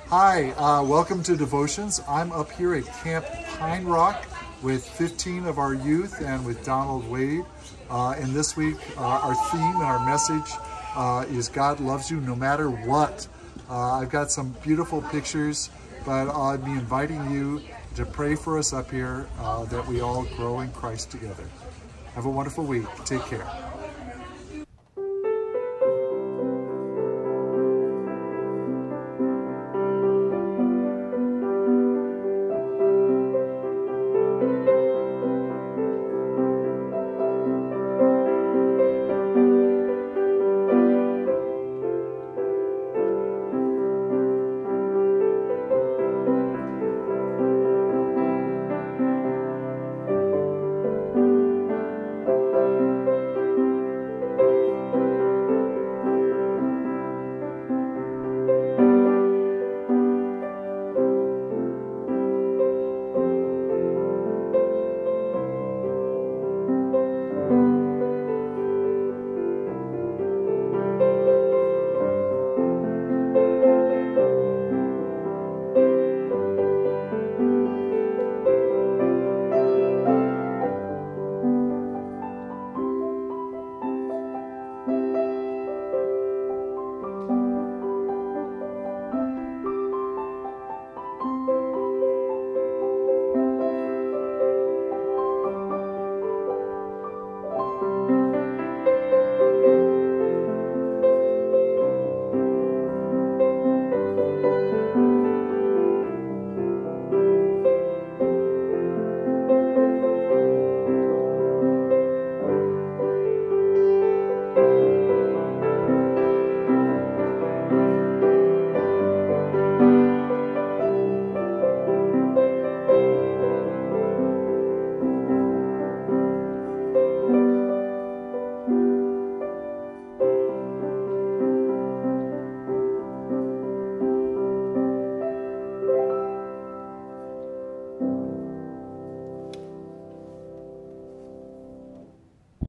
Hi, welcome to Devotions. I'm up here at Camp Pine Rock with 15 of our youth and with Donald Wade. And this week, our theme and our message is God loves you no matter what. I've got some beautiful pictures, but I'll be inviting you to pray for us up here that we all grow in Christ together. Have a wonderful week. Take care.